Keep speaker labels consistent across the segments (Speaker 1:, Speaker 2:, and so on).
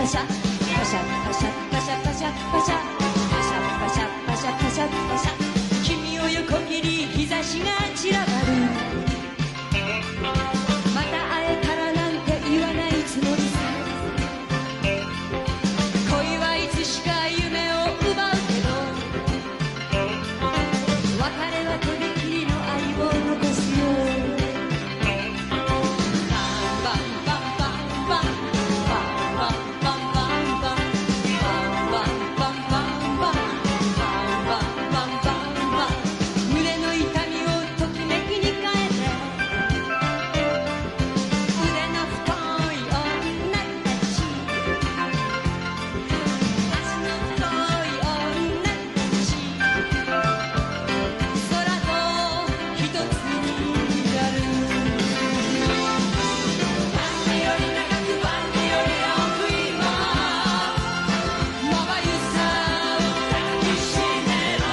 Speaker 1: シャパシャパシャパシャパシャパシャパシャパシャパシャパシャパシャ君を横切り日差しが散らばるまた会えたらなんて言わないつもりさ恋はいつしか夢を奪うけど別れはとびきりの愛を残すよバンバンバンバンバンバンバンバンバンバンバンバンバンバンバンバンバンバンバン胸の痛みをときめきに変えて腕の太い女たち足の太い女たち空と一つになる万里より長く万里より青く今まばゆさを抱きしめろ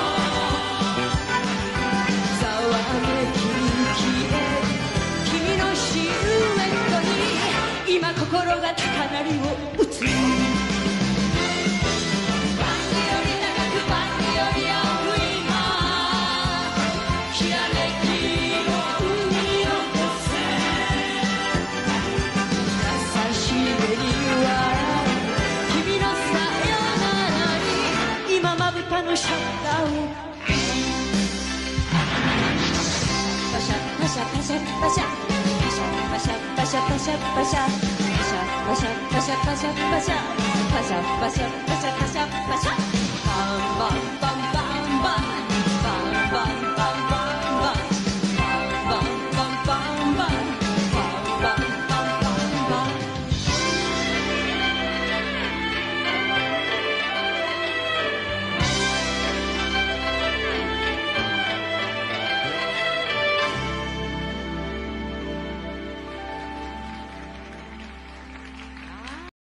Speaker 1: ざわめき消える君のシルエットに今心が高鳴りを打つ万里より長く万里より青く今きらめきを生み落とせ優しげに笑う君のさよならに今まぶたのシャッターをパシャパシャパシャパシャパシャパシャパシャパシャパシャパシャパシャパシャパシャパシャパシャパシャパシャパシャパシャ